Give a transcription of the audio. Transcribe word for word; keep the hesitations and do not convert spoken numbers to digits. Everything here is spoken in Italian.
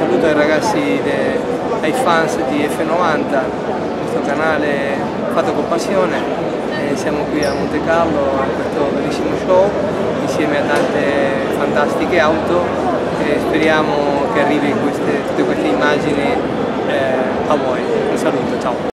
saluto ai ragazzi, de, ai fans di F novanta, questo canale fatto con passione. E siamo qui a Monte Carlo a questo bellissimo show insieme a tante fantastiche auto e speriamo che arrivi queste, tutte queste immagini eh, a voi. Un saluto, ciao!